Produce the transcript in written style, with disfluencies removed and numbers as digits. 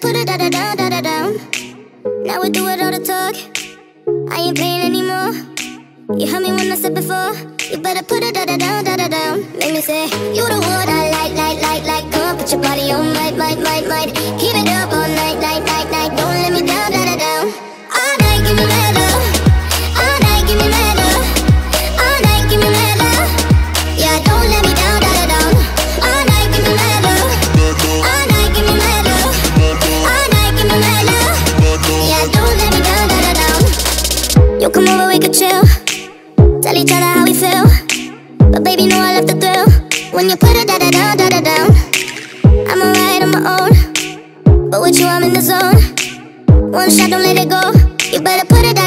put it da da down. Now we do it all the talk. I ain't playing anymore. You heard me when I said before. You better put it da da down. Make me say you the one I like. Come on, put your body on might. Keep it up all night. Don't let me down down. All night, give me mad love. All night, give me mad love. All night, give me mad love. Yeah, don't let me down down. All night, give me mad love. All night, give me mad love. All night, give me mad love. Yeah, don't let me down down. You come over, we could chill. Tell each other how we feel. But baby, know I love the thrill. When you put it da da down. I'm alright on my own, but with you I'm in the zone. One shot, don't let it go. You better put it down.